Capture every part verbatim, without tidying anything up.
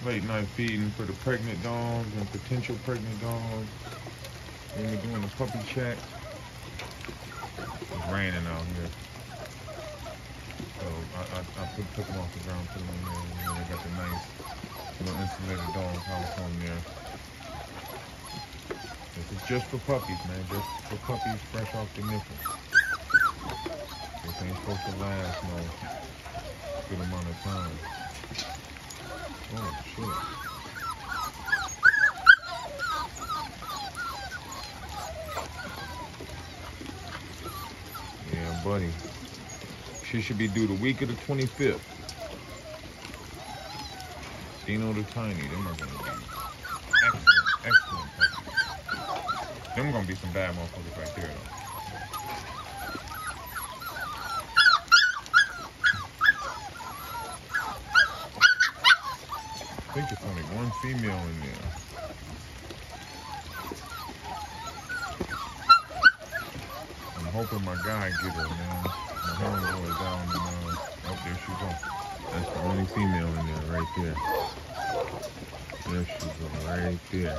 Late night feeding for the pregnant dogs and potential pregnant dogs. When we're doing the puppy check. It's raining out here. So I, I, I put, took them off the ground, put them in there, and then they got the nice little insulated dog house on there. This is just for puppies, man. Just for puppies fresh off the nipple. This ain't supposed to last no good amount of time. Oh, shit. Yeah, buddy. She should be due the week of the twenty-fifth. Dino the Tiny, them are gonna be excellent, excellent puppies. Them gonna be some bad motherfuckers right there, though. I think it's only one female in there. I'm hoping my guy get her, man. My homeboy is down and uh, oh, there she goes. That's the only female in there, right there. There she goes, right there.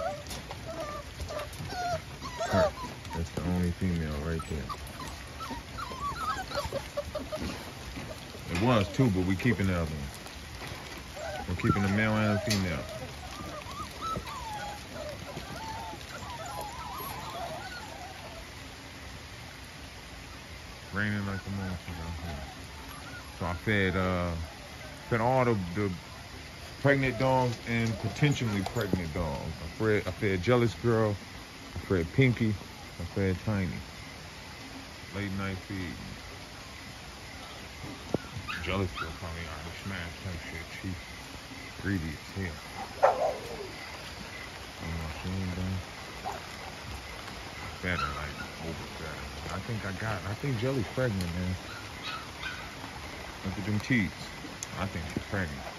Her. That's the only female right there. It was two, but we keeping the other one. We're keeping a male and a female. Raining like a motherfucker out here. So I fed uh fed all the, the pregnant dogs and potentially pregnant dogs. I fed I fed Jealous Girl, I fed Pinky, I fed Tiny. Late night feed. Jealous Girl probably already smashed her shit. She greedy as hell. You know, she ain't done. Fed her like overfed her. I think I got, I think Jelly's pregnant, man. Look at them teeth. I think she's pregnant.